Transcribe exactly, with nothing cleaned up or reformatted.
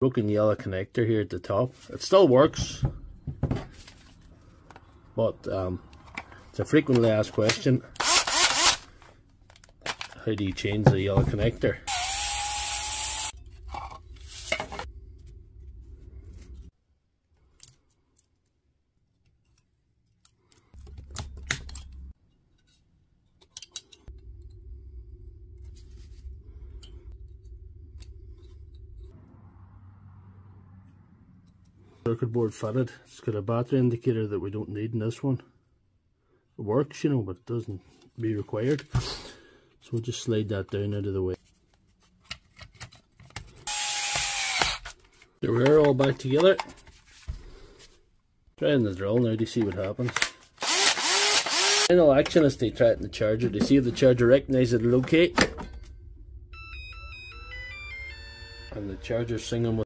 Broken yellow connector here at the top. It still works, but um, it's a frequently asked question. How do you change the yellow connector? Circuit board fitted. It's got a battery indicator that we don't need in this one. It works, you know, but it doesn't be required. So we'll just slide that down out of the way. There we are, all back together. Trying the drill now to see what happens. Final action is to try it in the charger to see if the charger recognises it okay. And the charger's singing with